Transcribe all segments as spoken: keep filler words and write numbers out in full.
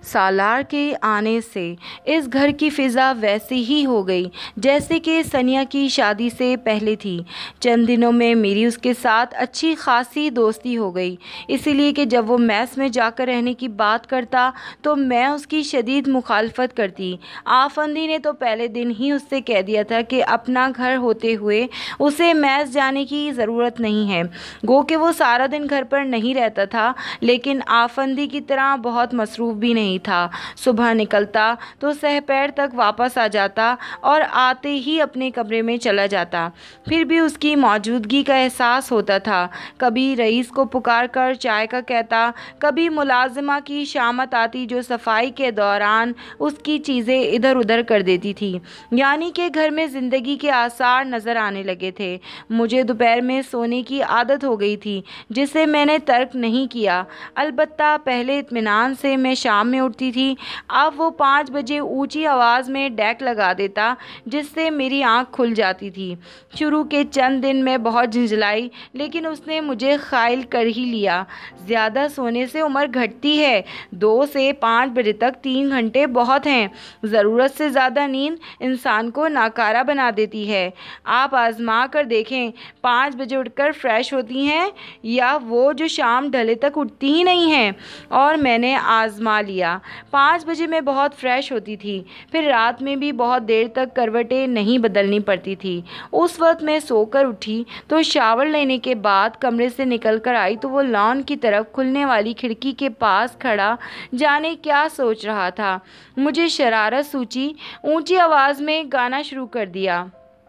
سالار کے آنے سے اس گھر کی فضا ویسی ہی ہو گئی جیسے کہ سنیا کی شادی سے پہلے تھی۔ چند دنوں میں میری اس کے ساتھ اچھی خاصی دوستی ہو گئی، اسی لیے کہ جب وہ میس میں جا کر رہنے کی بات کرتا تو میں اس کی شدید مخالفت کرتی۔ آفندی نے تو پہلے دن ہی اس سے کہہ دیا تھا کہ اپنا گھر ہوتے ہوئے اسے میس جانے کی ضرورت نہیں ہے۔ گو کہ وہ سارا دن گھر پر نہیں رہتا تھا، لیکن آفندی کی طرح بہت مصروف بھی نہیں تھا۔ صبح نکلتا تو سحپیر تک واپس آ جاتا اور آتے ہی اپنے کمرے میں چلا جاتا۔ پھر بھی اس کی موجودگی کا احساس ہوتا تھا۔ کبھی رئیس کو پکار کر چائے کا کہتا، کبھی ملازمہ کی شامت آتی جو صفائی کے دوران اس کی چیزیں ادھر ادھر کر دیتی تھی، یعنی کہ گھر میں زندگی کے آثار نظر آنے لگے تھے۔ مجھے دوپہر میں سونے کی عادت ہو گئی تھی جسے میں نے ترک نہیں کیا، البتہ پہلے اطمینان سے میں شام میں اٹھتی تھی۔ اب وہ پانچ بجے اونچی آواز میں ڈیک لگا دیتا جس سے میری آنکھ کھل جاتی تھی۔ شروع کے چند دن میں بہت جھنجھلائی، لیکن اس نے مجھے قائل کر ہی لیا۔ زیادہ سونے سے عمر گھٹتی ہے، دو سے پانچ بجے تک تین گھنٹے بہت ہیں۔ ضرورت سے زیادہ نیند انسان کو ناکارہ بنا دیتی ہے۔ آپ آزما کر دیکھیں، پانچ بجے اٹھ کر فریش ہوتی ہیں یا وہ جو شام ڈھلے تک اٹھتی ہی نہیں ہیں۔ اور میں نے آزما لیا۔ پانچ بجے میں بہت فریش ہوتی تھی، پھر رات میں بھی بہت دیر تک کروٹیں نہیں بدلنی پڑتی تھی۔ اس وقت میں سو کر اٹھی تو شاور لینے کے بعد کمرے سے نکل کر آئی تو وہ لان کی طرف کھلنے والی کھڑکی کے پاس کھڑا جانے کیا سوچ رہا تھا۔ مجھے شرارت سوچی، اونچی آواز میں گانا شروع کر دیا۔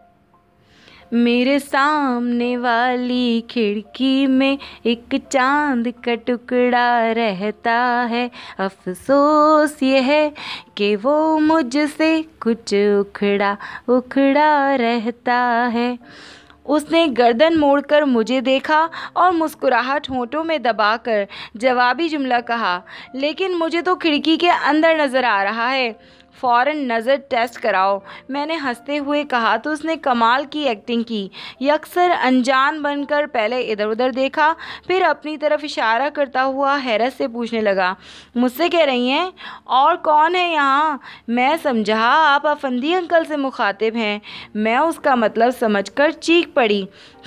میرے سامنے والی کھڑکی میں ایک چاند کا ٹکڑا رہتا ہے، افسوس یہ ہے کہ وہ مجھ سے کچھ اکھڑا اکھڑا رہتا ہے۔ اس نے گردن موڑ کر مجھے دیکھا اور مسکراہٹ ہونٹوں میں دبا کر جوابی جملہ کہا، لیکن مجھے تو کھڑکی کے اندر نظر آ رہا ہے۔ فوراً نظر ٹیسٹ کراؤ، میں نے ہنستے ہوئے کہا تو اس نے کمال کی ایکٹنگ کی۔ یکسر انجان بن کر پہلے ادھر ادھر دیکھا، پھر اپنی طرف اشارہ کرتا ہوا حیرت سے پوچھنے لگا، مجھ سے کہہ رہی ہیں؟ اور کون ہے یہاں؟ میں سمجھا آپ آفندی انکل سے مخاطب ہیں۔ میں اس کا مطلب سمجھ کر چیخ پڑی،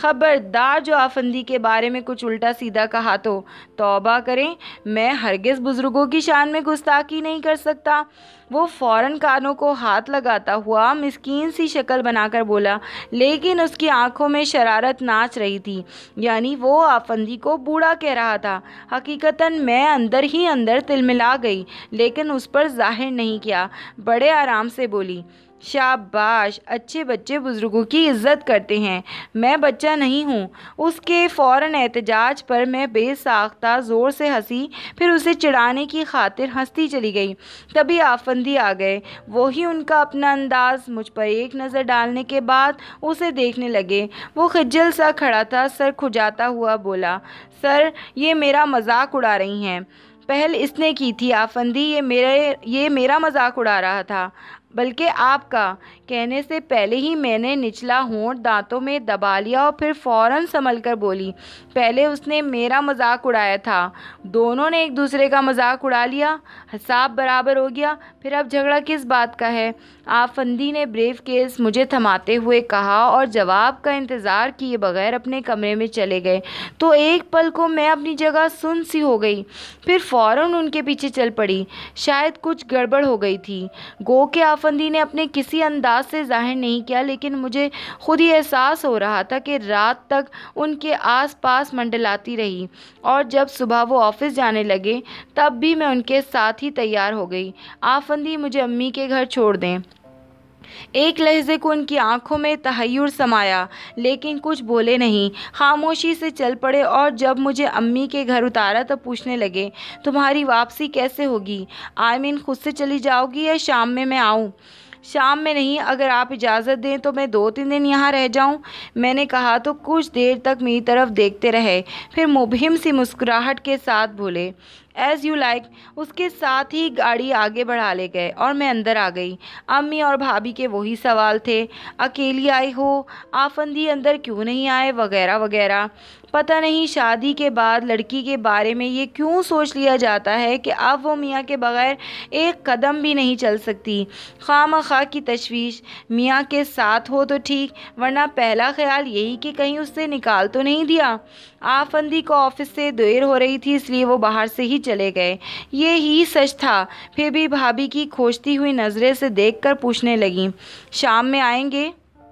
خبردار جو آفندی کے بارے میں کچھ الٹا سیدھا کہا تو توبہ کریں، میں ہرگز بزرگوں کی شان میں گستاخی نہیں کر سکتا۔ وہ فوراً کانوں کو ہاتھ لگاتا ہوا مسکین سی شکل بنا کر بولا، لیکن اس کی آنکھوں میں شرارت ناچ رہی تھی، یعنی وہ آفندی کو بوڑھا کہہ رہا تھا۔ حقیقتاً میں اندر ہی اندر تلملا گئی، لیکن اس پر ظاہر نہیں کیا۔ بڑے آرام سے بولی، شاباش، اچھے بچے بزرگوں کی عزت کرتے ہیں، میں بچہ نہیں ہوں۔ اس کے فوراً احتجاج پر میں بے ساختہ زور سے ہنسی، پھر اسے چڑھانے کی خاطر ہنستی چلی گئی۔ تبھی آفندی آ گئے، وہی ان کا اپنا انداز۔ مجھ پر ایک نظر ڈالنے کے بعد اسے دیکھنے لگے۔ وہ خجل سا کھڑا تھا، سر کھجاتا ہوا بولا، سر یہ میرا مذاق اڑا رہی ہیں۔ پہل اس نے کی تھی آفندی، یہ میرے یہ میرا مذاق اڑا رہا تھا، بلکہ آپ کا۔ کہنے سے پہلے ہی میں نے نچلا ہونٹ دانتوں میں دبا لیا اور پھر فوراً سنبھل کر بولی، پہلے اس نے میرا مذاق اڑایا تھا، دونوں نے ایک دوسرے کا مذاق اڑا لیا، حساب برابر ہو گیا، پھر اب جھگڑا کس بات کا ہے؟ آفندی نے بریف کیس مجھے تھماتے ہوئے کہا اور جواب کا انتظار کیے بغیر اپنے کمرے میں چلے گئے۔ تو ایک پل کو میں اپنی جگہ سن سی ہو گئی، پھر فوراً ان کے پیچھے چل پڑی۔ شاید کچھ گڑبڑ ہو گئی تھی، گو کہ آفندی نے اپنے کسی انداز سے ظاہر نہیں کیا، لیکن مجھے خود ہی احساس ہو رہا تھا کہ رات تک ان کے آس پاس منڈلاتی رہی، اور جب صبح وہ آفس جانے لگے تب بھی میں ان کے ساتھ ہی تیار ہو گئی۔ آفندی مجھے امی کے گھر چھوڑ دیں۔ ایک لحظے کو ان کی آنکھوں میں تحیر سمایا، لیکن کچھ بولے نہیں، خاموشی سے چل پڑے، اور جب مجھے امی کے گھر اتارا تو پوچھنے لگے، تمہاری واپسی کیسے ہوگی؟ آئی مین خود سے چلی جاؤ گی یا شام میں میں آؤں؟ شام میں نہیں، اگر آپ اجازت دیں تو میں دو تین دن یہاں رہ جاؤں، میں نے کہا تو کچھ دیر تک میری طرف دیکھتے رہے، پھر مبہم سی مسکراہٹ کے ساتھ بولے، ایز یو لائک۔ اس کے ساتھ ہی گاڑی آگے بڑھا لے گئے اور میں اندر آ گئی۔ امی اور بھابھی کے وہی سوال تھے، اکیلی آئی ہو، آفندی اندر کیوں نہیں آئے، وغیرہ وغیرہ۔ پتہ نہیں شادی کے بعد لڑکی کے بارے میں یہ کیوں سوچ لیا جاتا ہے کہ اب وہ میاں کے بغیر ایک قدم بھی نہیں چل سکتی۔ خواہ مخواہ کی تشویش۔ میاں کے ساتھ ہو تو ٹھیک، ورنہ پہلا خیال یہی کہ کہیں اس سے نکال تو نہیں دیا۔ آفندی کو آفس سے دیر ہو رہی تھی، اس لیے وہ باہر سے ہی چلے گئے۔ یہی سچ تھا۔ پھر بھی بھابھی کی کھوجتی ہوئی نظریں سے دیکھ کر پوچھنے لگیں، شام میں آئیں گے؟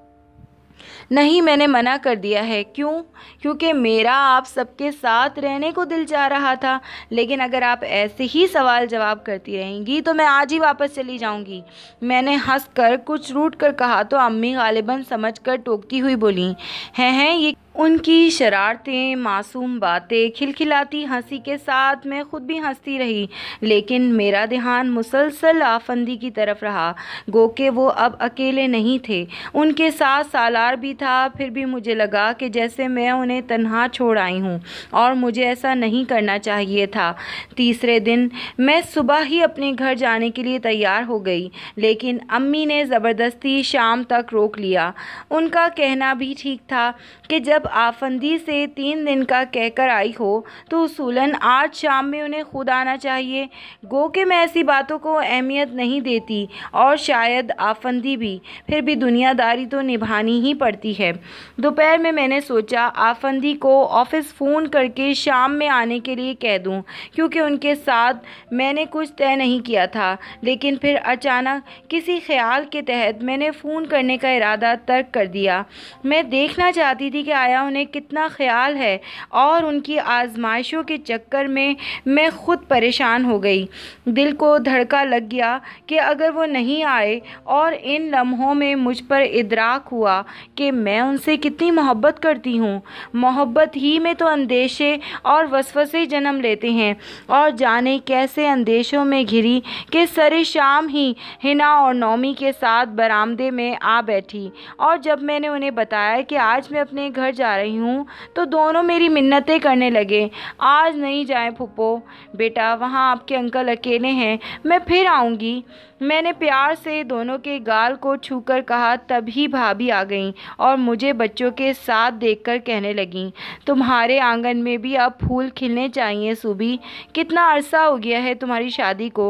نہیں، میں نے منع کر دیا ہے۔ کیوں؟ کیونکہ میرا آپ سب کے ساتھ رہنے کو دل چاہ رہا تھا، لیکن اگر آپ ایسے ہی سوال جواب کرتی رہیں گی تو میں آج ہی واپس چلی جاؤں گی۔ میں نے ہنس کر کچھ روٹ کر کہا تو امی غالباً سمجھ کر ٹوکتی ہوئی بولیں، ہیں ہیں یہ ان کی شرارتیں، معصوم باتیں، کھلکھلاتی ہنسی کے ساتھ میں خود بھی ہنستی رہی، لیکن میرا دھیان مسلسل آفندی کی طرف رہا، گو کہ وہ اب اکیلے نہیں تھے، ان کے ساتھ سالار بھی تھا۔ پھر بھی مجھے لگا کہ جیسے میں انہیں تنہا چھوڑ آئی ہوں اور مجھے ایسا نہیں کرنا چاہیے تھا۔ تیسرے دن میں صبح ہی اپنے گھر جانے کے لیے تیار ہو گئی، لیکن امی نے زبردستی شام تک روک لیا۔ ان کا کہنا بھی ٹھیک تھا کہ جب آفندی سے تین دن کا کہہ کر آئی ہو تو اصولاً آج شام میں انہیں خود آنا چاہیے، گو کہ میں ایسی باتوں کو اہمیت نہیں دیتی اور شاید آفندی بھی، پھر بھی دنیا داری تو نبھانی ہی پڑتی ہے۔ دوپہر میں میں نے سوچا آفندی کو آفس فون کر کے شام میں آنے کے لیے کہہ دوں، کیونکہ ان کے ساتھ میں نے کچھ طے نہیں کیا تھا، لیکن پھر اچانک کسی خیال کے تحت میں نے فون کرنے کا ارادہ ترک کر دیا۔ میں دیکھنا چاہتی تھی کہ آیا انہیں کتنا خیال ہے، اور ان کی آزمائشوں کے چکر میں میں خود پریشان ہو گئی۔ دل کو دھڑکا لگ گیا کہ اگر وہ نہیں آئے، اور ان لمحوں میں مجھ پر ادراک ہوا کہ میں ان سے کتنی محبت کرتی ہوں۔ محبت ہی میں تو اندیشے اور وسوسے جنم لیتے ہیں، اور جانے کیسے اندیشوں میں گھری کہ سرے شام ہی ہنا اور نومی کے ساتھ برآمدے میں آ بیٹھی، اور جب میں نے انہیں بتایا کہ آج میں اپنے گھر جا رہی ہوں تو دونوں میری منتیں کرنے لگے، آج نہیں جائیں پھپھو، بیٹا وہاں آپ کے انکل اکیلے ہیں، میں پھر آؤں گی۔ میں نے پیار سے دونوں کے گال کو چھو کر کہا، تبھی بھابھی آ گئیں اور مجھے بچوں کے ساتھ دیکھ کر کہنے لگیں، تمہارے آنگن میں بھی اب پھول کھلنے چاہیے سوبی، کتنا عرصہ ہو گیا ہے تمہاری شادی کو؟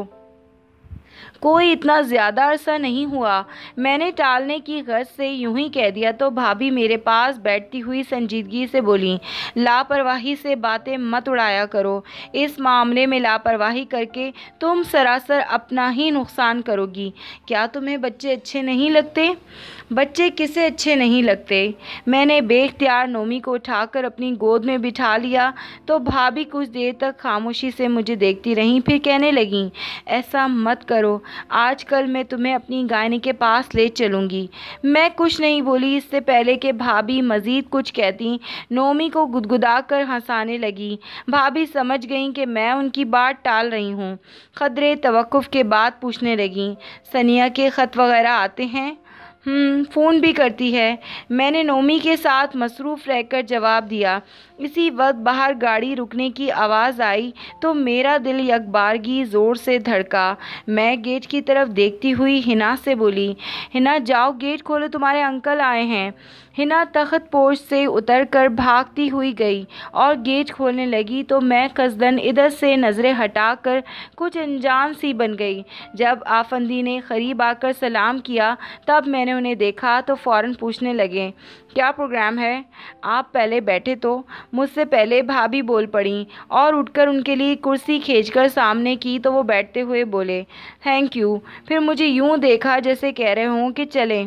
کوئی اتنا زیادہ عرصہ نہیں ہوا۔ میں نے ٹالنے کی غرض سے یوں ہی کہہ دیا تو بھابھی میرے پاس بیٹھتی ہوئی سنجیدگی سے بولیں، لاپرواہی سے باتیں مت اڑایا کرو، اس معاملے میں لاپرواہی کر کے تم سراسر اپنا ہی نقصان کرو گی۔ کیا تمہیں بچے اچھے نہیں لگتے؟ بچے کسے اچھے نہیں لگتے؟ میں نے بے اختیار نومی کو اٹھا کر اپنی گود میں بٹھا لیا تو بھابھی کچھ دیر تک خاموشی سے مجھے دیکھتی رہیں، پھر کہنے لگیں، ایسا مت کرو، آج کل میں تمہیں اپنی گائنی کے پاس لے چلوں گی۔ میں کچھ نہیں بولی، اس سے پہلے کہ بھابھی مزید کچھ کہتی نومی کو گدگدا کر ہنسانے لگی۔ بھابھی سمجھ گئیں کہ میں ان کی بات ٹال رہی ہوں، قدرے توقف کے بعد پوچھنے لگیں، ثنیا کے خط وغیرہ آتے ہیں؟ ہم فون بھی کرتی ہے۔ میں نے نومی کے ساتھ مصروف رہ کر جواب دیا۔ اسی وقت باہر گاڑی رکنے کی آواز آئی تو میرا دل یکبارگی زور سے دھڑکا۔ میں گیٹ کی طرف دیکھتی ہوئی ہنا سے بولی، ہنا جاؤ گیٹ کھولو، تمہارے انکل آئے ہیں۔ ہنا تخت پوش سے اتر کر بھاگتی ہوئی گئی اور گیٹ کھولنے لگی تو میں قصداً ادھر سے نظریں ہٹا کر کچھ انجان سی بن گئی۔ جب آفندی نے قریب آ کر سلام کیا تب میں نے انہیں دیکھا تو فوراً پوچھنے لگے، کیا پروگرام ہے؟ آپ پہلے بیٹھے تو۔ مجھ سے پہلے بھابھی بول پڑیں اور اٹھ کر ان کے لیے کرسی کھینچ کر سامنے کی تو وہ بیٹھتے ہوئے بولے، تھینک یو۔ پھر مجھے یوں دیکھا جیسے کہہ رہے ہوں کہ چلیں،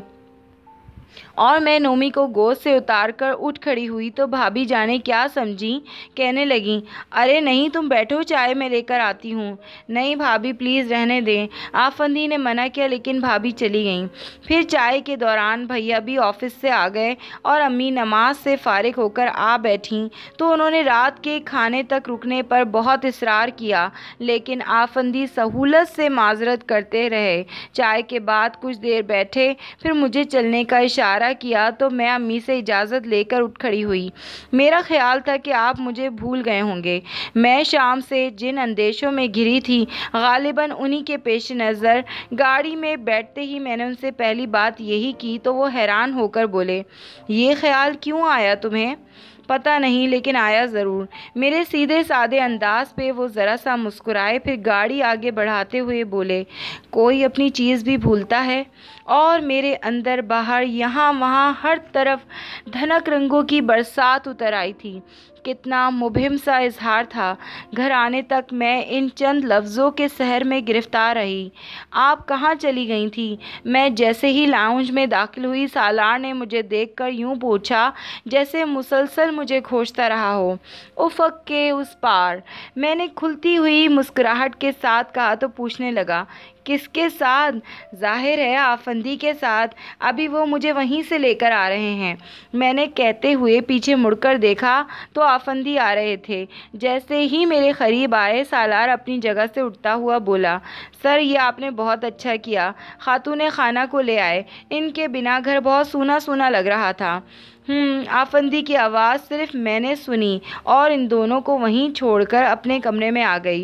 اور میں نومی کو گود سے اتار کر اٹھ کھڑی ہوئی تو بھابھی جانے کیا سمجھیں، کہنے لگیں، ارے نہیں تم بیٹھو، چائے میں لے کر آتی ہوں۔ نہیں بھابھی پلیز رہنے دیں۔ آفندی نے منع کیا لیکن بھابھی چلی گئیں۔ پھر چائے کے دوران بھیا بھی آفس سے آ گئے اور امی نماز سے فارغ ہو کر آ بیٹھیں تو انہوں نے رات کے کھانے تک رکنے پر بہت اصرار کیا، لیکن آفندی سہولت سے معذرت کرتے رہے۔ چائے کے بعد کچھ دیر بیٹھے، پھر مجھے چلنے کا اشارہ اشارہ کیا تو میں امی سے اجازت لے کر اٹھ کھڑی ہوئی۔ میرا خیال تھا کہ آپ مجھے بھول گئے ہوں گے۔ میں شام سے جن اندیشوں میں گھری تھی غالباً انہی کے پیش نظر گاڑی میں بیٹھتے ہی میں نے ان سے پہلی بات یہی کی تو وہ حیران ہو کر بولے، یہ خیال کیوں آیا تمہیں؟ پتہ نہیں لیکن آیا ضرور۔ میرے سیدھے سادے انداز پہ وہ ذرا سا مسکرائے، پھر گاڑی آگے بڑھاتے ہوئے بولے، کوئی اپنی چیز بھی بھولتا ہے؟ اور میرے اندر باہر یہاں وہاں ہر طرف دھنک رنگوں کی برسات اتر آئی تھی۔ کتنا مبہم سا اظہار تھا۔ گھر آنے تک میں ان چند لفظوں کے سحر میں گرفتار رہی۔ آپ کہاں چلی گئی تھیں؟ میں جیسے ہی لاؤنج میں داخل ہوئی سالار نے مجھے دیکھ کر یوں پوچھا جیسے مسلسل مجھے کھوجتا رہا ہو۔ افق کے اس پار، میں نے کھلتی ہوئی مسکراہٹ کے ساتھ کہا تو پوچھنے لگا، کس کے ساتھ؟ ظاہر ہے آفندی کے ساتھ، ابھی وہ مجھے وہیں سے لے کر آ رہے ہیں۔ میں نے کہتے ہوئے پیچھے مڑ کر دیکھا تو آفندی آ رہے تھے۔ جیسے ہی میرے قریب آئے سالار اپنی جگہ سے اٹھتا ہوا بولا، سر یہ آپ نے بہت اچھا کیا، خاتون خانہ کو لے آئے، ان کے بنا گھر بہت سونا سونا لگ رہا تھا۔ ہم آفندی کی آواز صرف میں نے سنی اور ان دونوں کو وہیں چھوڑ کر اپنے کمرے میں آ گئی۔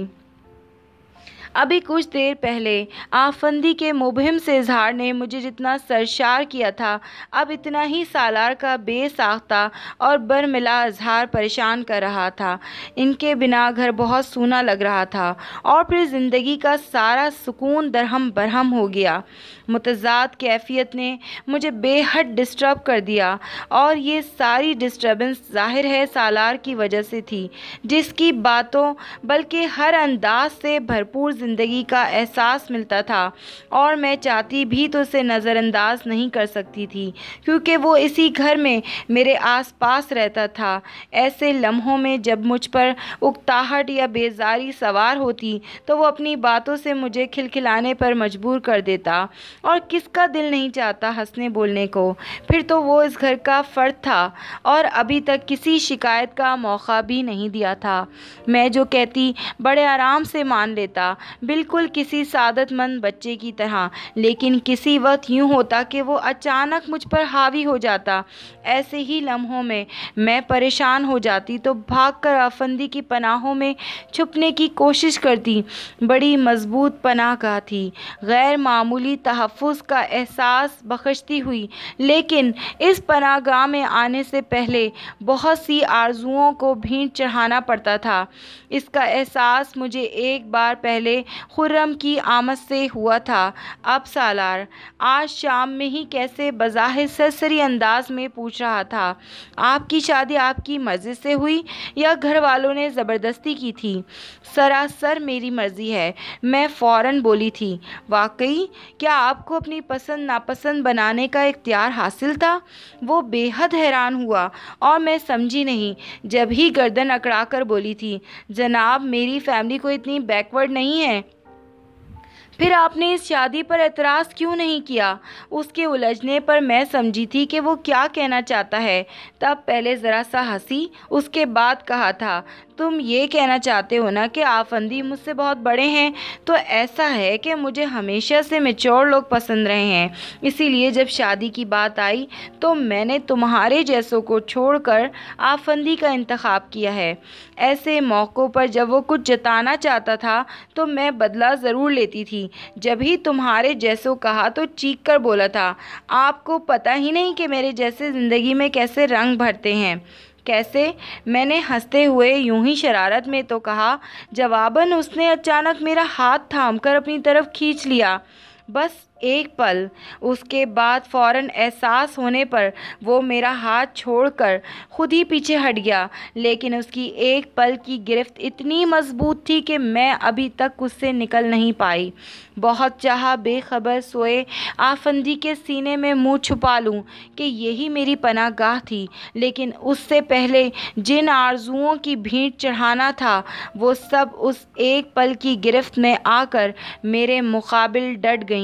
ابھی کچھ دیر پہلے آفندی کے مبہم سے اظہار نے مجھے جتنا سرشار کیا تھا اب اتنا ہی سالار کا بے ساختہ اور برملا اظہار پریشان کر رہا تھا۔ ان کے بنا گھر بہت سونا لگ رہا تھا اور پھر زندگی کا سارا سکون درہم برہم ہو گیا۔ متضاد کیفیت نے مجھے بے حد ڈسٹرب کر دیا اور یہ ساری ڈسٹربنس ظاہر ہے سالار کی وجہ سے تھی، جس کی باتوں بلکہ ہر انداز سے بھرپور زندگی کا احساس ملتا تھا اور میں چاہتی بھی تو اسے نظر انداز نہیں کر سکتی تھی کیونکہ وہ اسی گھر میں میرے آس پاس رہتا تھا۔ ایسے لمحوں میں جب مجھ پر اکتاہٹ یا بیزاری سوار ہوتی تو وہ اپنی باتوں سے مجھے کھلکھلانے پر مجبور کر دیتا، اور کس کا دل نہیں چاہتا ہنسنے بولنے کو۔ پھر تو وہ اس گھر کا فرد تھا اور ابھی تک کسی شکایت کا موقع بھی نہیں دیا تھا۔ میں جو کہتی بڑے آرام سے مان لیتا، بالکل کسی سعادت مند بچے کی طرح، لیکن کسی وقت یوں ہوتا کہ وہ اچانک مجھ پر حاوی ہو جاتا۔ ایسے ہی لمحوں میں میں پریشان ہو جاتی تو بھاگ کر آفندی کی پناہوں میں چھپنے کی کوشش کرتی۔ بڑی مضبوط پناہ گاہ تھی، غیر معمولی تحفظ کا احساس بخشتی ہوئی، لیکن اس پناہ گاہ میں آنے سے پہلے بہت سی آرزوؤں کو بھینٹ چڑھانا پڑتا تھا۔ اس کا احساس مجھے ایک بار پہلے خرم کی آمد سے ہوا تھا۔ اب سالار آج شام میں ہی کیسے بظاہر سرسری انداز میں پوچھ رہا تھا، آپ کی شادی آپ کی مرضی سے ہوئی یا گھر والوں نے زبردستی کی تھی؟ سراسر میری مرضی ہے، میں فوراً بولی تھی۔ واقعی؟ کیا آپ کو اپنی پسند ناپسند بنانے کا اختیار حاصل تھا؟ وہ بے حد حیران ہوا اور میں سمجھی نہیں، جب ہی گردن اکڑا کر بولی تھی، جناب میری فیملی کو اتنی بیکورڈ نہیں ہے۔ پھر آپ نے اس شادی پر اعتراض کیوں نہیں کیا؟ اس کے الجھنے پر میں سمجھی تھی کہ وہ کیا کہنا چاہتا ہے۔ تب پہلے ذرا سا ہنسی، اس کے بعد کہا تھا، تم یہ کہنا چاہتے ہو نا کہ آفندی مجھ سے بہت بڑے ہیں؟ تو ایسا ہے کہ مجھے ہمیشہ سے میچور لوگ پسند رہے ہیں، اسی لیے جب شادی کی بات آئی تو میں نے تمہارے جیسوں کو چھوڑ کر آفندی کا انتخاب کیا ہے۔ ایسے موقعوں پر جب وہ کچھ جتانا چاہتا تھا تو میں بدلہ ضرور لیتی تھی۔ جب ہی تمہارے جیسوں کہا تو چیخ کر بولا تھا، آپ کو پتہ ہی نہیں کہ میرے جیسے زندگی میں کیسے رنگ بھرتے ہیں۔ کیسے؟ میں نے ہنستے ہوئے یوں ہی شرارت میں تو کہا۔ جواباً اس نے اچانک میرا ہاتھ تھام کر اپنی طرف کھینچ لیا۔ بس ایک پل، اس کے بعد فوراً احساس ہونے پر وہ میرا ہاتھ چھوڑ کر خود ہی پیچھے ہٹ گیا، لیکن اس کی ایک پل کی گرفت اتنی مضبوط تھی کہ میں ابھی تک اس سے نکل نہیں پائی۔ بہت چاہا بے خبر سوئے آفندی کے سینے میں منہ چھپا لوں کہ یہی میری پناہ گاہ تھی، لیکن اس سے پہلے جن آرزوؤں کی بھینٹ چڑھانا تھا وہ سب اس ایک پل کی گرفت میں آ کر میرے مقابل ڈٹ گئی تھیں۔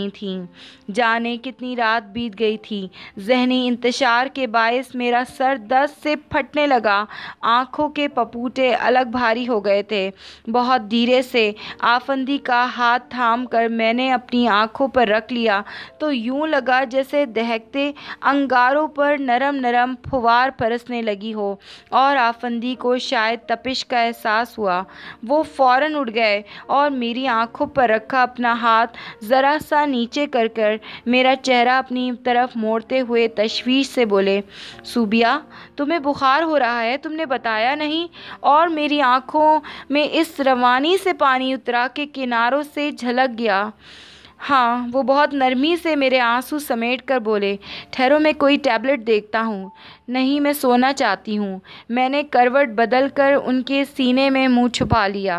جانے کتنی رات بیت گئی تھی۔ ذہنی انتشار کے باعث میرا سر دست سے پھٹنے لگا، آنکھوں کے پپوٹے الگ بھاری ہو گئے تھے۔ بہت دھیرے سے آفندی کا ہاتھ تھام کر میں نے اپنی آنکھوں پر رکھ لیا تو یوں لگا جیسے دہکتے انگاروں پر نرم نرم پھوار برسنے لگی ہو، اور آفندی کو شاید تپش کا احساس ہوا۔ وہ فوراً اٹھ گئے اور میری آنکھوں پر رکھا اپنا ہاتھ ذرا سا نیچے کر کر میرا چہرہ اپنی طرف موڑتے ہوئے تشویش سے بولے، صوبیہ تمہیں بخار ہو رہا ہے، تم نے بتایا نہیں؟ اور میری آنکھوں میں اس روانی سے پانی اترا کہ کناروں سے جھلک گیا۔ ہاں، وہ بہت نرمی سے میرے آنسو سمیٹ کر بولے، ٹھہرو میں کوئی ٹیبلٹ دیکھتا ہوں۔ نہیں، میں سونا چاہتی ہوں۔ میں نے کروٹ بدل کر ان کے سینے میں منہ چھپا لیا۔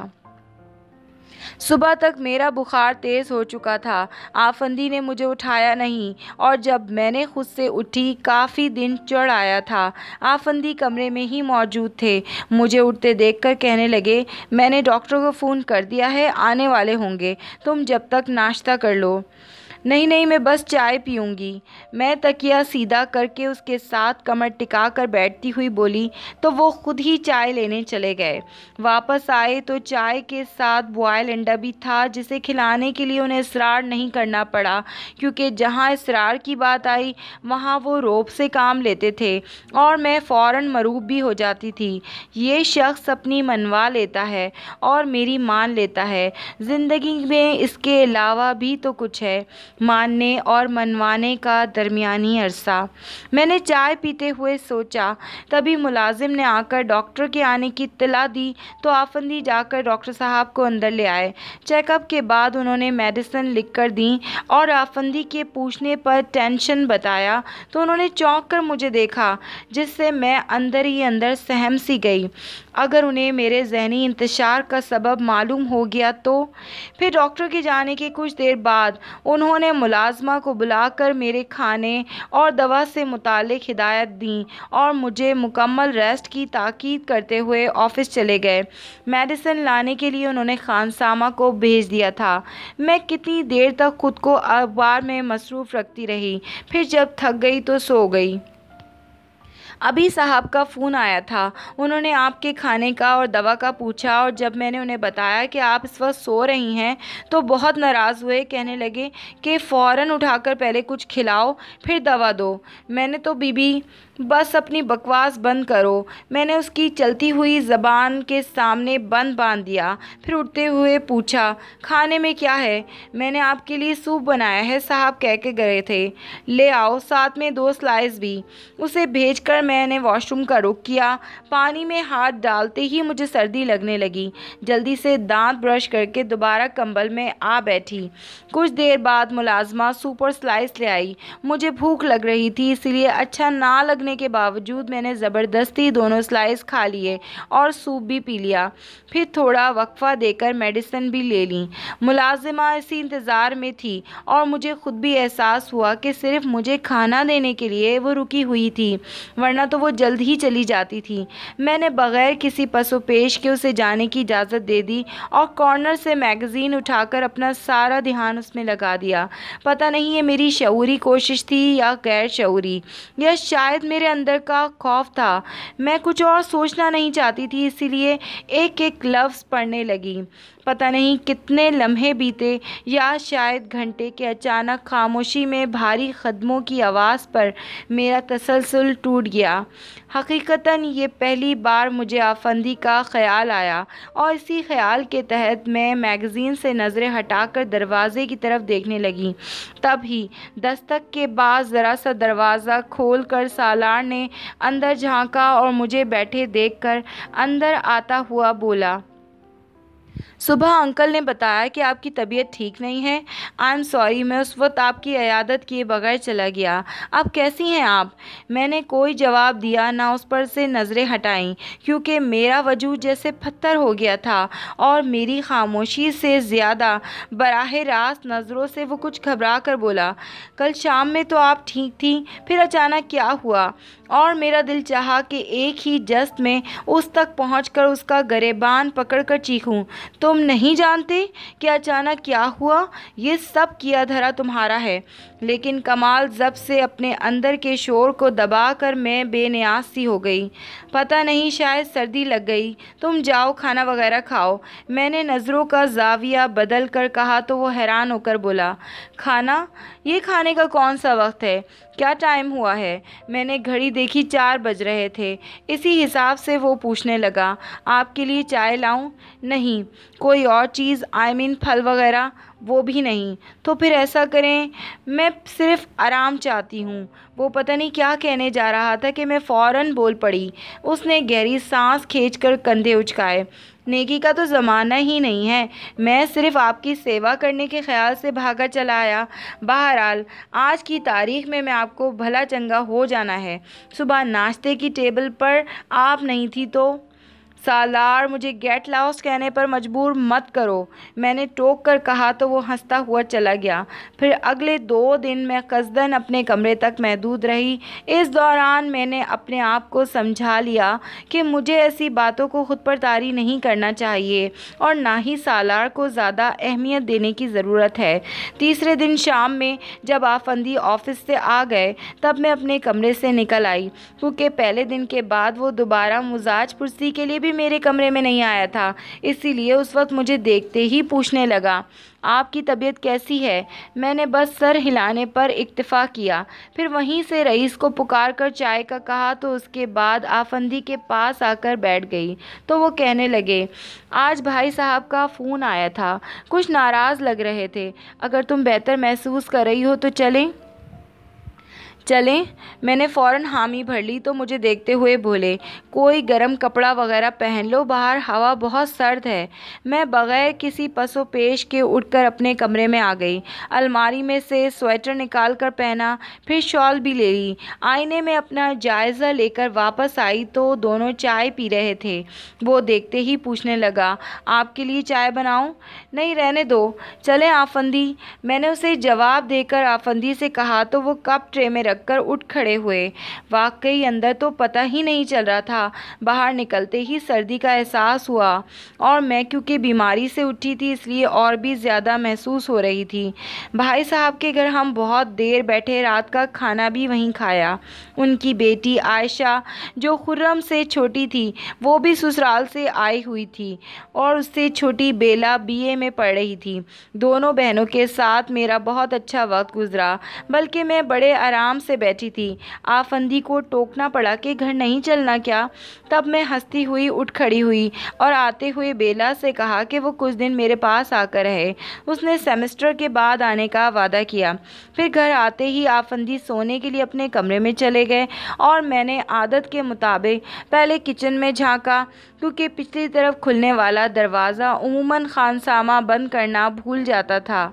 صبح تک میرا بخار تیز ہو چکا تھا۔ آفندی نے مجھے اٹھایا نہیں، اور جب میں نے خود سے اٹھی کافی دن چڑھ آیا تھا۔ آفندی کمرے میں ہی موجود تھے۔ مجھے اٹھتے دیکھ کر کہنے لگے، میں نے ڈاکٹر کو فون کر دیا ہے، آنے والے ہوں گے، تم جب تک ناشتہ کر لو۔ نہیں نہیں، میں بس چائے پیوں گی۔ میں تکیہ سیدھا کر کے اس کے ساتھ کمر ٹکا کر بیٹھتی ہوئی بولی تو وہ خود ہی چائے لینے چلے گئے۔ واپس آئے تو چائے کے ساتھ بوائل انڈا بھی تھا، جسے کھلانے کے لیے انہیں اصرار نہیں کرنا پڑا، کیونکہ جہاں اصرار کی بات آئی وہاں وہ روب سے کام لیتے تھے، اور میں فوراً مروب بھی ہو جاتی تھی۔ یہ شخص اپنی منوا لیتا ہے اور میری مان لیتا ہے۔ زندگی میں اس کے علاوہ بھی تو کچھ ہے، ماننے اور منوانے کا درمیانی عرصہ۔ میں نے چائے پیتے ہوئے سوچا، تبھی ملازم نے آ کر ڈاکٹر کے آنے کی اطلاع دی تو آفندی جا کر ڈاکٹر صاحب کو اندر لے آئے۔ چیک اپ کے بعد انہوں نے میڈیسن لکھ کر دیں، اور آفندی کے پوچھنے پر ٹینشن بتایا تو انہوں نے چونک کر مجھے دیکھا، جس سے میں اندر ہی اندر سہم سی گئی۔ اگر انہیں میرے ذہنی انتشار کا سبب معلوم ہو گیا تو؟ پھر ڈاکٹر کے جانے کے کچھ دیر بعد انہوں نے ملازمہ کو بلا کر میرے کھانے اور دوا سے متعلق ہدایت دیں اور مجھے مکمل ریسٹ کی تاکید کرتے ہوئے آفس چلے گئے۔ میڈیسن لانے کے لیے انہوں نے خانسامہ کو بھیج دیا تھا۔ میں کتنی دیر تک خود کو اخبار میں مصروف رکھتی رہی، پھر جب تھک گئی تو سو گئی۔ ابھی صاحب کا فون آیا تھا۔ انہوں نے آپ کے کھانے کا اور دوا کا پوچھا، اور جب میں نے انہیں بتایا کہ آپ اس وقت سو رہی ہیں تو بہت ناراض ہوئے، کہنے لگے کہ فوراً اٹھا کر پہلے کچھ کھلاؤ پھر دوا دو۔ میں نے تو بی بی بس اپنی بکواس بند کرو، میں نے اس کی چلتی ہوئی زبان کے سامنے بند باندھ دیا۔ پھر اٹھتے ہوئے پوچھا، کھانے میں کیا ہے؟ میں نے آپ کے لیے سوپ بنایا ہے، صاحب کہہ کے گئے تھے، لے آؤ، ساتھ میں دو سلائس بھی۔ اسے بھیج کر میں نے واش روم کا رخ کیا۔ پانی میں ہاتھ ڈالتے ہی مجھے سردی لگنے لگی۔ جلدی سے دانت برش کر کے دوبارہ کمبل میں آ بیٹھی۔ کچھ دیر بعد ملازمہ سوپ اور سلائس لے آئی۔ مجھے بھوک لگ رہی تھی، اس لیے اچھا نہ لگنے کے باوجود میں نے زبردستی دونوں سلائس کھا لیے اور سوپ بھی پی لیا۔ پھر تھوڑا وقفہ دے کر میڈیسن بھی لے لی۔ ملازمہ اسی انتظار میں تھی، اور مجھے خود بھی احساس ہوا کہ صرف مجھے کھانا دینے کے لیے وہ رکی ہوئی تھی، ورنہ تو وہ جلد ہی چلی جاتی تھی۔ میں نے بغیر کسی پس و پیش کے اسے جانے کی اجازت دے دی اور کارنر سے میگزین اٹھا کر اپنا سارا دھیان اس میں لگا دیا۔ پتہ نہیں یہ میری شعوری کوشش تھی یا غیر شعوری، یا شاید میرے اندر کا خوف تھا۔ میں کچھ اور سوچنا نہیں چاہتی تھی، اسی لیے ایک ایک لفظ پڑھنے لگی۔ پتہ نہیں کتنے لمحے بیتے، یا شاید گھنٹے، کہ اچانک خاموشی میں بھاری قدموں کی آواز پر میرا تسلسل ٹوٹ گیا۔ حقیقتاً یہ پہلی بار مجھے آفندی کا خیال آیا، اور اسی خیال کے تحت میں میگزین سے نظریں ہٹا کر دروازے کی طرف دیکھنے لگی۔ تب ہی دستک کے بعد ذرا سا دروازہ کھول کر سالار نے اندر جھانکا اور مجھے بیٹھے دیکھ کر اندر آتا ہوا بولا، صبح انکل نے بتایا کہ آپ کی طبیعت ٹھیک نہیں ہے۔ آئی ایم سوری، میں اس وقت آپ کی عیادت کیے بغیر چلا گیا۔ اب کیسی ہیں آپ؟ میں نے کوئی جواب دیا، نہ اس پر سے نظریں ہٹائیں، کیونکہ میرا وجود جیسے پتھر ہو گیا تھا، اور میری خاموشی سے زیادہ براہ راست نظروں سے وہ کچھ گھبرا کر بولا، کل شام میں تو آپ ٹھیک تھیں، پھر اچانک کیا ہوا؟ اور میرا دل چاہا کہ ایک ہی جست میں اس تک پہنچ کر اس کا گریبان پکڑ کر چیخوں، تم نہیں جانتے کہ اچانک کیا ہوا؟ یہ سب کیا دھرا تمہارا ہے۔ لیکن کمال ضبط سے اپنے اندر کے شور کو دبا کر میں بے نیاز سی ہو گئی۔ پتہ نہیں، شاید سردی لگ گئی۔ تم جاؤ کھانا وغیرہ کھاؤ۔ میں نے نظروں کا زاویہ بدل کر کہا تو وہ حیران ہو کر بولا، کھانا؟ یہ کھانے کا کون سا وقت ہے؟ کیا ٹائم ہوا ہے؟ میں نے گھڑی دیکھی، چار بج رہے تھے۔ اسی حساب سے وہ پوچھنے لگا، آپ کے لیے چائے لاؤں؟ نہیں۔ کوئی اور چیز؟ آئی مین پھل وغیرہ؟ وہ بھی نہیں۔ تو پھر ایسا کریں، میں صرف آرام چاہتی ہوں۔ وہ پتہ نہیں کیا کہنے جا رہا تھا کہ میں فوراً بول پڑی۔ اس نے گہری سانس کھینچ کر کندھے اچکائے۔ نیکی کا تو زمانہ ہی نہیں ہے، میں صرف آپ کی سیوا کرنے کے خیال سے بھاگا چلا آیا۔ بہرحال آج کی تاریخ میں میں آپ کو بھلا چنگا ہو جانا ہے۔ صبح ناشتے کی ٹیبل پر آپ نہیں تھی تو؟ سالار، مجھے گیٹ لاؤسٹ کہنے پر مجبور مت کرو، میں نے ٹوک کر کہا تو وہ ہنستا ہوا چلا گیا۔ پھر اگلے دو دن میں قصداً اپنے کمرے تک محدود رہی۔ اس دوران میں نے اپنے آپ کو سمجھا لیا کہ مجھے ایسی باتوں کو خود پر طاری نہیں کرنا چاہیے اور نہ ہی سالار کو زیادہ اہمیت دینے کی ضرورت ہے۔ تیسرے دن شام میں جب آفندی آفس سے آ گئے تب میں اپنے کمرے سے نکل آئی، کیونکہ پہلے دن کے بعد وہ دوبارہ مزاج پرسی کے لیے بھی میرے کمرے میں نہیں آیا تھا۔ اسی لیے اس وقت مجھے دیکھتے ہی پوچھنے لگا، آپ کی طبیعت کیسی ہے؟ میں نے بس سر ہلانے پر اکتفا کیا۔ پھر وہیں سے رئیس کو پکار کر چائے کا کہا تو اس کے بعد آفندی کے پاس آ کر بیٹھ گئی تو وہ کہنے لگے، آج بھائی صاحب کا فون آیا تھا، کچھ ناراض لگ رہے تھے۔ اگر تم بہتر محسوس کر رہی ہو تو چلیں؟ چلیں؟ میں نے فوراً حامی بھر لی تو مجھے دیکھتے ہوئے بولے، کوئی گرم کپڑا وغیرہ پہن لو، باہر ہوا بہت سرد ہے۔ میں بغیر کسی پس و پیش کے اٹھ کر اپنے کمرے میں آ گئی، الماری میں سے سویٹر نکال کر پہنا، پھر شال بھی لے لی۔ آئینے میں اپنا جائزہ لے کر واپس آئی تو دونوں چائے پی رہے تھے۔ وہ دیکھتے ہی پوچھنے لگا، آپ کے لیے چائے بناؤں؟ نہیں، رہنے دو، چلیں آفندی۔ میں نے اسے جواب دے کر آفندی سے کہا تو وہ کپ ٹرے میں رکھ کر اٹھ کھڑے ہوئے۔ واقعی اندر تو پتہ ہی نہیں چل رہا تھا، باہر نکلتے ہی سردی کا احساس ہوا اور میں کیونکہ بیماری سے اٹھی تھی اس لیے اور بھی زیادہ محسوس ہو رہی تھی۔ بھائی صاحب کے گھر ہم بہت دیر بیٹھے، رات کا کھانا بھی وہیں کھایا۔ ان کی بیٹی عائشہ جو خرم سے چھوٹی تھی وہ بھی سسرال سے آئی ہوئی تھی اور اس سے چھوٹی بیلا بی اے میں پڑھ رہی تھی۔ دونوں بہنوں کے ساتھ میرا بہت اچھا وقت گزرا، بلکہ میں بڑے آرام سے بیٹھی تھی۔ آفندی کو ٹوکنا پڑا کہ گھر نہیں چلنا کیا؟ تب میں ہنستی ہوئی اٹھ کھڑی ہوئی اور آتے ہوئے بیلا سے کہا کہ وہ کچھ دن میرے پاس آ کر رہے۔ اس نے سیمسٹر کے بعد آنے کا وعدہ کیا۔ پھر گھر آتے ہی آفندی سونے کے لیے اپنے کمرے میں چلے گئے اور میں نے عادت کے مطابق پہلے کچن میں جھانکا، کیونکہ پچھلی طرف کھلنے والا دروازہ عموماً خانسامہ بند کرنا بھول جاتا تھا۔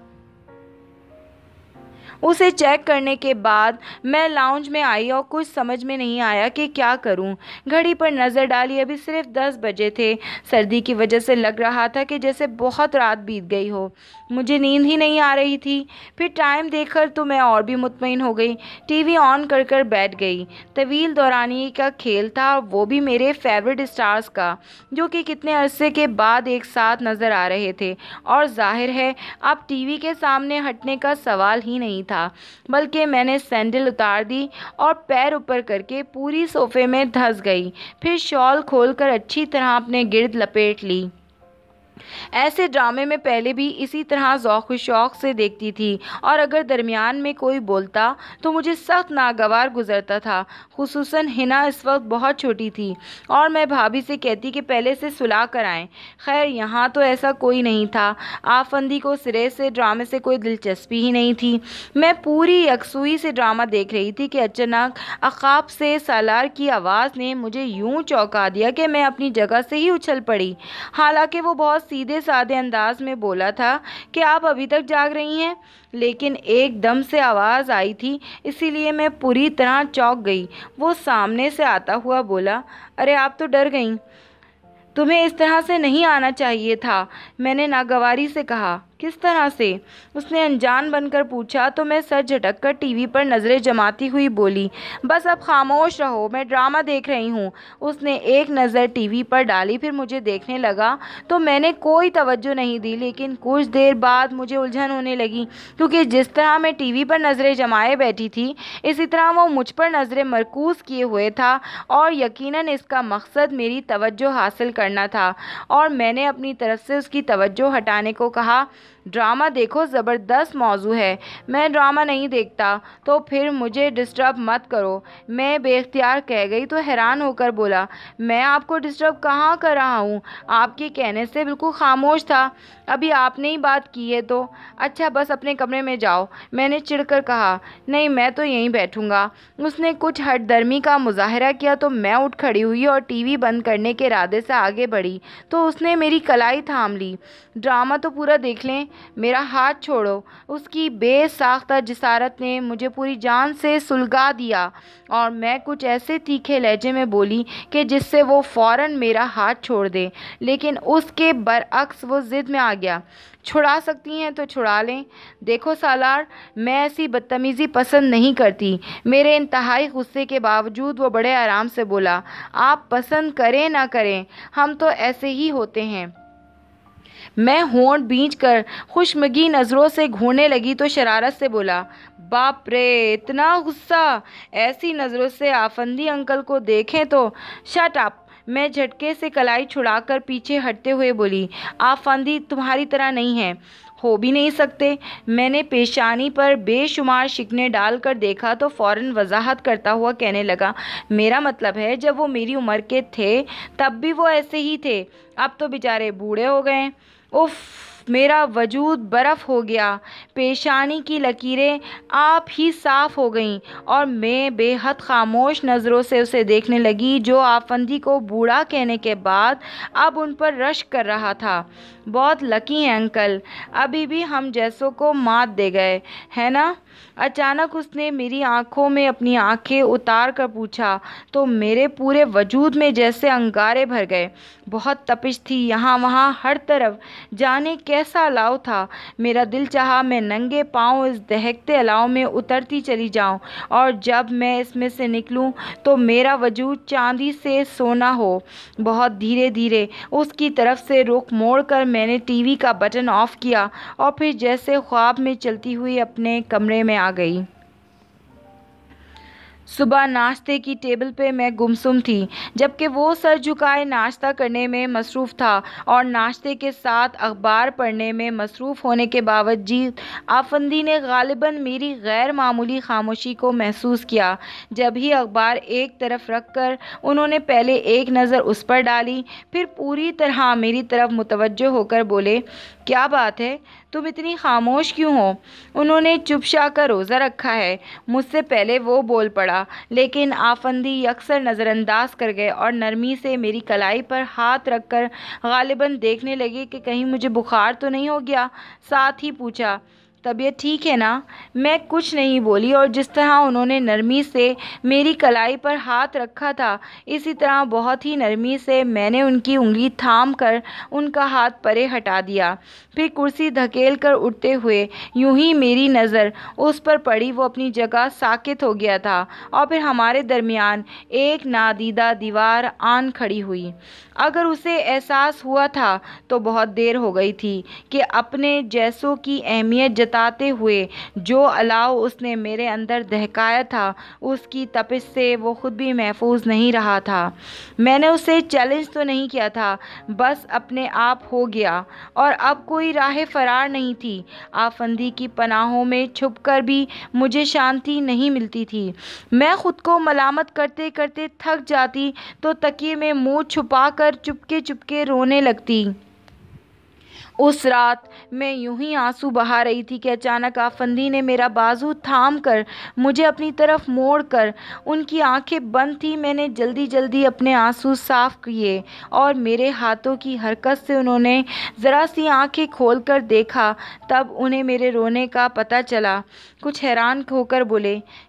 اسے چیک کرنے کے بعد میں لاؤنج میں آئی اور کچھ سمجھ میں نہیں آیا کہ کیا کروں۔ گھڑی پر نظر ڈالی، ابھی صرف دس بجے تھے۔ سردی کی وجہ سے لگ رہا تھا کہ جیسے بہت رات بیت گئی ہو۔ مجھے نیند ہی نہیں آ رہی تھی۔ پھر ٹائم دیکھ کر تو میں اور بھی مطمئن ہو گئی، ٹی وی آن کر کر بیٹھ گئی۔ طویل دورانی کا کھیل تھا، وہ بھی میرے فیورٹ اسٹارز کا، جو کہ کتنے عرصے کے بعد ایک ساتھ نظر آ رہے تھے، اور ظاہر ہے اب ٹی وی کے سامنے ہٹنے کا سوال ہی نہیں تھا، بلکہ میں نے سینڈل اتار دی اور پیر اوپر کر کے پوری صوفے میں دھس گئی، پھر شال کھول کر اچھی طرح اپنے گرد لپیٹ لی۔ ایسے ڈرامے میں پہلے بھی اسی طرح ذوق و شوق سے دیکھتی تھی، اور اگر درمیان میں کوئی بولتا تو مجھے سخت ناگوار گزرتا تھا۔ خصوصاً ہنا اس وقت بہت چھوٹی تھی اور میں بھابھی سے کہتی کہ پہلے سے سلا کر آئیں۔ خیر یہاں تو ایسا کوئی نہیں تھا۔ آفندی کو سرے سے ڈرامے سے کوئی دلچسپی ہی نہیں تھی۔ میں پوری یکسوئی سے ڈرامہ دیکھ رہی تھی کہ اچانک عقاب سے سالار کی آواز نے مجھے یوں چونکا دیا کہ میں اپنی جگہ سے ہی اچھل پڑی۔ حالانکہ وہ بہت سیدھے سادے انداز میں بولا تھا کہ آپ ابھی تک جاگ رہی ہیں، لیکن ایک دم سے آواز آئی تھی، اسی لیے میں پوری طرح چونک گئی۔ وہ سامنے سے آتا ہوا بولا، ارے آپ تو ڈر گئیں، تمہیں اس طرح سے نہیں آنا چاہیے تھا۔ میں نے ناگواری سے کہا، किस तरह से? उसने अनजान बनकर पूछा तो मैं सर झटक कर टीवी पर नज़रें जमाती हुई बोली, बस अब खामोश रहो, मैं ड्रामा देख रही हूँ। उसने एक नज़र टीवी पर डाली, फिर मुझे देखने लगा तो मैंने कोई तवज्जो नहीं दी, लेकिन कुछ देर बाद मुझे उलझन होने लगी, क्योंकि जिस तरह मैं टीवी पर नज़रें जमाए बैठी थी, इसी तरह वो मुझ पर नज़रें मरकूज़ किए हुए था और यकीनन इसका मकसद मेरी तवज्जो हासिल करना था। और मैंने अपनी तरफ से उसकी तवज्जो हटाने को कहा, ड्रामा देखो, ज़बरदस्त मौजू है। मैं ड्रामा नहीं देखता। तो फिर मुझे डिस्टर्ब मत करो, मैं बेख्तियार कह गई तो हैरान होकर बोला, मैं आपको डिस्टर्ब कहाँ कर रहा हूँ? आपके कहने से बिल्कुल खामोश था, अभी आपने ही बात की है तो। अच्छा बस अपने कमरे में जाओ, मैंने चिढ़कर कहा। नहीं, मैं तो यहीं बैठूंगा। उसने कुछ हठधर्मी का मुजाहरा किया तो मैं उठ खड़ी हुई और टीवी बंद करने के इरादे से आगे बढ़ी तो उसने मेरी कलाई थाम ली। ड्रामा तो पूरा देख लें, मेरा हाथ छोड़ो। उसकी बेसाख्ता जिसारत ने मुझे पूरी जान से सुलगा दिया और मैं कुछ ऐसे तीखे लहजे में बोली कि जिससे वो फ़ौरन मेरा हाथ छोड़ दे, लेकिन उसके बरअक्स वो ज़िद में आ गया। छुड़ा सकती हैं तो छुड़ा लें। देखो सालार, मैं ऐसी बदतमीज़ी पसंद नहीं करती। मेरे इंतहाई गुस्से के बावजूद वो बड़े आराम से बोला, आप पसंद करें ना करें, हम तो ऐसे ही होते हैं। मैं होंठ भींच कर खुशमगी नज़रों से घूरने लगी तो शरारत से बोला, बाप रे, इतना गुस्सा! ऐसी नज़रों से आफंदी अंकल को देखें तो। Shut up! मैं झटके से कलाई छुड़ाकर पीछे हटते हुए बोली, आफंदी तुम्हारी तरह नहीं है, हो भी नहीं सकते। मैंने पेशानी पर बेशुमार शिकने डालकर देखा तो फ़ौरन वजाहत करता हुआ कहने लगा, मेरा मतलब है जब वो मेरी उम्र के थे तब भी वो ऐसे ही थे, अब तो बेचारे बूढ़े हो गए। उफ़, मेरा वजूद बर्फ़ हो गया। पेशानी की लकीरें आप ही साफ़ हो गईं और मैं बेहद खामोश नज़रों से उसे देखने लगी जो आफंदी को बूढ़ा कहने के बाद अब उन पर रश्क कर रहा था। बहुत लकी हैं अंकल, अभी भी हम जैसों को मात दे गए, है ना? अचानक उसने मेरी आंखों में अपनी आंखें उतार कर पूछा तो मेरे पूरे वजूद में जैसे अंगारे भर गए। बहुत तपिश थी यहाँ वहाँ हर तरफ, जाने कैसा अलाव था। मेरा दिल चाहा मैं नंगे पाँव इस दहकते अलाव में उतरती चली जाऊं और जब मैं इसमें से निकलूं तो मेरा वजूद चांदी से सोना हो। बहुत धीरे धीरे उसकी तरफ से रुख मोड़कर मैंने टीवी का बटन ऑफ किया और फिर जैसे ख्वाब में चलती हुई अपने कमरे में आ गई। सुबह नाश्ते की टेबल पे मैं गुमसुम थी, जबकि वो सर झुकाए नाश्ता करने में मसरूफ़ था और नाश्ते के साथ अखबार पढ़ने में मसरूफ़ होने के बावजूद आफंदी ने गालिबन मेरी गैर मामूली खामोशी को महसूस किया। जब ही अखबार एक तरफ रख कर उन्होंने पहले एक नज़र उस पर डाली, फिर पूरी तरह मेरी तरफ मुतवज्जो होकर बोले, क्या बात है, तुम इतनी खामोश क्यों हो? उन्होंने चुपचा कर रोज़ा रखा है। मुझसे पहले वो बोल पड़ा, लेकिन आफंदी अक्सर नज़रअंदाज कर गए और नरमी से मेरी कलाई पर हाथ रखकर गालिबन देखने लगे कि कहीं मुझे बुखार तो नहीं हो गया। साथ ही पूछा, तबीयत ठीक है ना? मैं कुछ नहीं बोली और जिस तरह उन्होंने नरमी से मेरी कलाई पर हाथ रखा था, इसी तरह बहुत ही नरमी से मैंने उनकी उंगली थाम कर उनका हाथ परे हटा दिया। फिर कुर्सी धकेल कर उठते हुए यूं ही मेरी नज़र उस पर पड़ी, वो अपनी जगह साकित हो गया था और फिर हमारे दरमियान एक नादीदा दीवार आन खड़ी हुई। अगर उसे एहसास हुआ था तो बहुत देर हो गई थी कि अपने जैसों की अहमियत जताते हुए जो अलाव उसने मेरे अंदर दहकाया था, उसकी तपिश से वो खुद भी महफूज नहीं रहा था। मैंने उसे चैलेंज तो नहीं किया था, बस अपने आप हो गया और अब कोई राह फरार नहीं थी। आफंदी की पनाहों में छुपकर भी मुझे शांति नहीं मिलती थी। मैं खुद को मलामत करते करते थक जाती तो तकिए में मुंह छुपाकर चुपके चुपके रोने लगती। उस रात मैं यूं ही आंसू बहा रही थी कि अचानक आफंदी ने मेरा बाजू थाम कर मुझे अपनी तरफ मोड़ कर, उनकी आंखें बंद थी, मैंने जल्दी जल्दी अपने आंसू साफ किए और मेरे हाथों की हरकत से उन्होंने ज़रा सी आंखें खोल कर देखा। तब उन्हें मेरे रोने का पता चला। कुछ हैरान होकर बोले,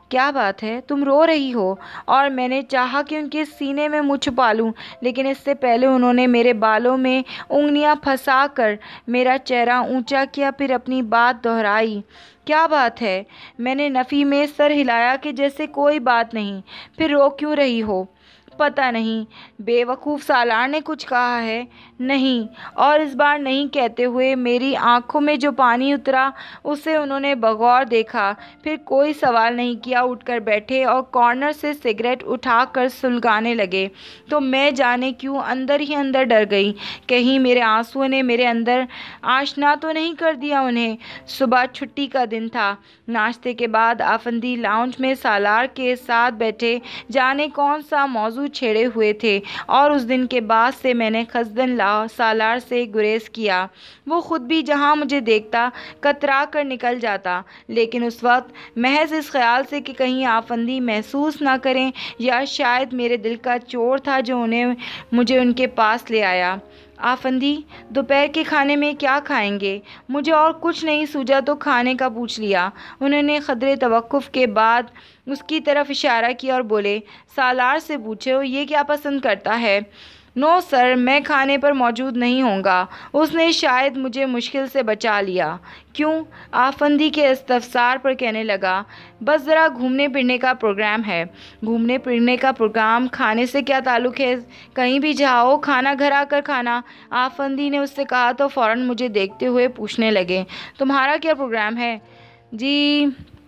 کیا بات ہے، تم رو رہی ہو؟ اور میں نے چاہا کہ ان کے سینے میں منہ چھپا لوں، لیکن اس سے پہلے انہوں نے میرے بالوں میں انگلیاں پھنسا کر میرا چہرہ اونچا کیا، پھر اپنی بات دہرائی۔ کیا بات ہے؟ میں نے نفی میں سر ہلایا کہ جیسے کوئی بات نہیں۔ پھر رو کیوں رہی ہو؟ پتہ نہیں، بے وقوف سالار نے کچھ کہا ہے؟ نہیں، اور اس بار نہیں کہتے ہوئے میری آنکھوں میں جو پانی اترا اسے انہوں نے بغور دیکھا، پھر کوئی سوال نہیں کیا، اٹھ کر بیٹھے اور کارنر سے سگریٹ اٹھا کر سلگانے لگے۔ تو میں جانے کیوں اندر ہی اندر ڈر گئی، کہیں میرے آنسوؤں نے میرے اندر آشنا تو نہیں کر دیا انہیں۔ صبح چھٹی کا دن تھا۔ ناشتے کے بعد آفندی لاؤنج میں سالار کے ساتھ بیٹھے، جانے کون سا موضوع چھیڑے ہوئے تھے، اور اس دن کے بعد سے میں نے قصداً سالار سے گریز کیا۔ وہ خود بھی جہاں مجھے دیکھتا کترا کر نکل جاتا، لیکن اس وقت محض اس خیال سے کہ کہیں آفندی محسوس نہ کریں، یا شاید میرے دل کا چور تھا جو انہیں مجھے ان کے پاس لے آیا۔ آفندی، دوپہر کے کھانے میں کیا کھائیں گے؟ مجھے اور کچھ نہیں سوجا تو کھانے کا پوچھ لیا۔ انہوں نے قدرے توقف کے بعد اس کی طرف اشارہ کیا اور بولے، سالار سے پوچھو یہ کیا پسند کرتا ہے۔ نو سر، میں کھانے پر موجود نہیں ہوں گا۔ اس نے شاید مجھے مشکل سے بچا لیا۔ کیوں؟ آفندی کے استفسار پر کہنے لگا، بس ذرا گھومنے پھرنے کا پروگرام ہے۔ گھومنے پھرنے کا پروگرام کھانے سے کیا تعلق ہے؟ کہیں بھی جاؤ، کھانا گھر آ کر کھانا۔ آفندی نے اس سے کہا تو فوراً مجھے دیکھتے ہوئے پوچھنے لگے، تمہارا کیا پروگرام ہے؟ جی،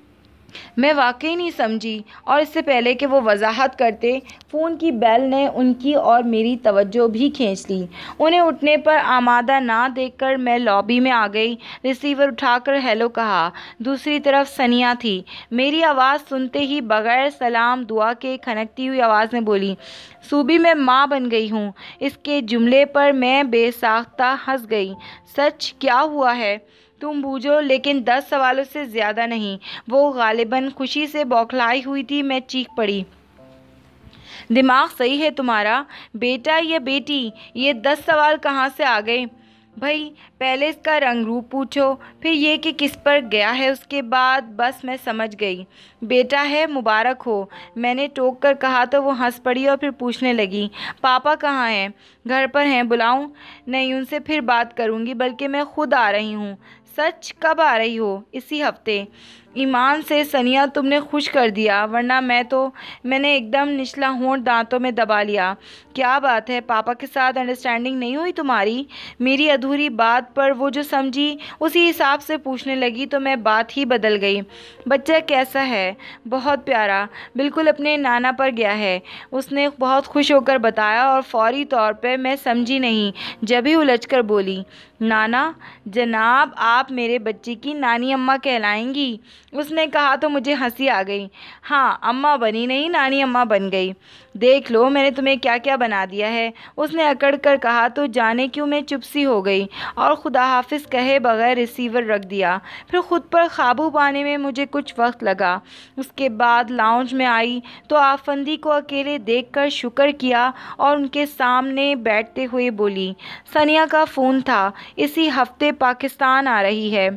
میں واقعی نہیں سمجھی، اور اس سے پہلے کہ وہ وضاحت کرتے، فون کی بیل نے ان کی اور میری توجہ بھی کھینچ لی۔ انہیں اٹھنے پر آمادہ نہ دیکھ کر میں لابی میں آ گئی، ریسیور اٹھا کر ہیلو کہا۔ دوسری طرف سنیا تھی۔ میری آواز سنتے ہی بغیر سلام دعا کے کھنکتی ہوئی آواز میں بولی، صوبی میں ماں بن گئی ہوں۔ اس کے جملے پر میں بے ساختہ ہنس گئی۔ سچ؟ کیا ہوا ہے؟ تم بوجھو، لیکن دس سوالوں سے زیادہ نہیں۔ وہ غالباً خوشی سے بوکھلائی ہوئی تھی۔ میں چیخ پڑی، دماغ صحیح ہے تمہارا؟ بیٹا یا بیٹی؟ یہ دس سوال کہاں سے آ گئے؟ بھائی، پہلے اس کا رنگ روپ پوچھو، پھر یہ کہ کس پر گیا ہے، اس کے بعد بس میں سمجھ گئی۔ بیٹا ہے، مبارک ہو، میں نے ٹوک کر کہا تو وہ ہنس پڑی اور پھر پوچھنے لگی، پاپا کہاں ہیں؟ گھر پر ہیں، بلاؤں؟ نہیں، ان سے پھر بات کروں گی، بلکہ میں خود آ رہی ہوں۔ سچ؟ کب آ رہی ہو؟ اسی ہفتے۔ ایمان سے سنیا، تم نے خوش کر دیا، ورنہ میں تو… میں نے ایک دم نچلا ہونٹ دانتوں میں دبا لیا۔ کیا بات ہے، پاپا کے ساتھ انڈرسٹینڈنگ نہیں ہوئی تمہاری؟ میری ادھوری بات پر وہ جو سمجھی اسی حساب سے پوچھنے لگی تو میں بات ہی بدل گئی۔ بچہ کیسا ہے؟ بہت پیارا، بالکل اپنے نانا پر گیا ہے، اس نے بہت خوش ہو کر بتایا، اور فوری طور پر میں سمجھی نہیں، جبھی الجھ کر بولی، نانا؟ جناب، آپ میرے بچے کی نانی اماں کہلائیں گی۔ اس نے کہا تو مجھے ہنسی آ گئی۔ ہاں، اماں بنی نہیں، نانی اماں بن گئی۔ دیکھ لو میں نے تمہیں کیا کیا بنا دیا ہے، اس نے اکڑ کر کہا تو جانے کیوں میں چپ سی ہو گئی، اور خدا حافظ کہے بغیر ریسیور رکھ دیا۔ پھر خود پر قابو پانے میں مجھے کچھ وقت لگا۔ اس کے بعد لاؤنج میں آئی تو آفندی کو اکیلے دیکھ کر شکر کیا، اور ان کے سامنے بیٹھتے ہوئے بولی، سنیا کا فون تھا، اسی ہفتے پاکستان آ رہی ہے۔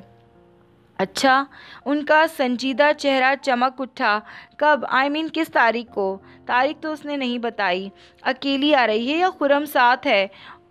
اچھا؟ ان کا سنجیدہ چہرہ چمک اٹھا۔ کب؟ آئی مین کس تاریخ کو؟ تاریخ تو اس نے نہیں بتائی۔ اکیلی آ رہی ہے یا خرم ساتھ ہے؟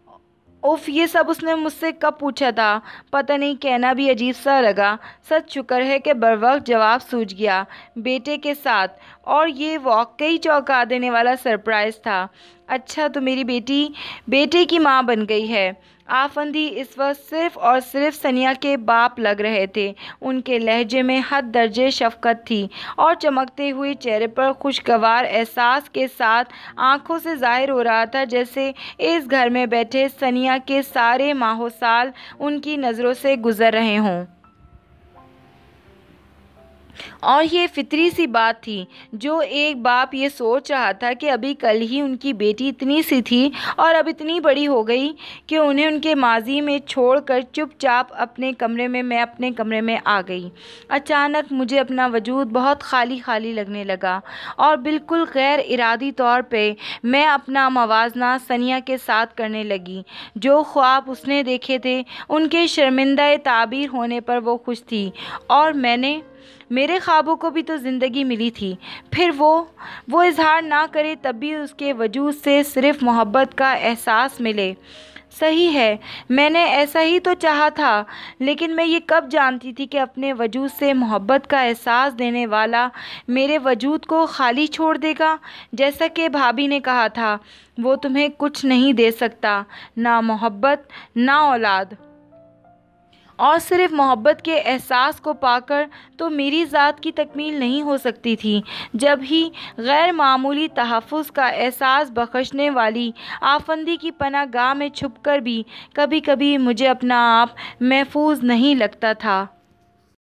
اف، یہ سب اس نے مجھ سے کب پوچھا تھا؟ پتہ نہیں، کہنا بھی عجیب سا لگا۔ سچ شکر ہے کہ بروقت جواب سوجھ گیا، بیٹے کے ساتھ، اور یہ واقعی چونکا دینے والا سرپرائز تھا۔ اچھا، تو میری بیٹی بیٹے کی ماں بن گئی ہے۔ آفندی اس وقت صرف اور صرف سنیا کے باپ لگ رہے تھے۔ ان کے لہجے میں حد درجے شفقت تھی، اور چمکتے ہوئے چہرے پر خوشگوار احساس کے ساتھ آنکھوں سے ظاہر ہو رہا تھا جیسے اس گھر میں بیٹھے سنیا کے سارے ماہ و سال ان کی نظروں سے گزر رہے ہوں۔ اور یہ فطری سی بات تھی، جو ایک باپ یہ سوچ رہا تھا کہ ابھی کل ہی ان کی بیٹی اتنی سی تھی اور اب اتنی بڑی ہو گئی کہ انہیں ان کے ماضی میں چھوڑ کر چپ چاپ اپنے کمرے میں میں اپنے کمرے میں آ گئی۔ اچانک مجھے اپنا وجود بہت خالی خالی لگنے لگا، اور بالکل غیر ارادی طور پہ میں اپنا موازنہ سنیا کے ساتھ کرنے لگی۔ جو خواب اس نے دیکھے تھے ان کے شرمندہ تعبیر ہونے پر وہ خوش تھی، اور میں نے… میرے خواب خوابوں کو بھی تو زندگی ملی تھی۔ پھر وہ وہ اظہار نہ کرے تب بھی اس کے وجود سے صرف محبت کا احساس ملے۔ صحیح ہے، میں نے ایسا ہی تو چاہا تھا، لیکن میں یہ کب جانتی تھی کہ اپنے وجود سے محبت کا احساس دینے والا میرے وجود کو خالی چھوڑ دے گا۔ جیسا کہ بھابھی نے کہا تھا، وہ تمہیں کچھ نہیں دے سکتا، نہ محبت نہ اولاد، اور صرف محبت کے احساس کو پا کر تو میری ذات کی تکمیل نہیں ہو سکتی تھی۔ جب ہی غیر معمولی تحفظ کا احساس بخشنے والی آفندی کی پناہ گاہ میں چھپ کر بھی کبھی کبھی مجھے اپنا آپ محفوظ نہیں لگتا تھا۔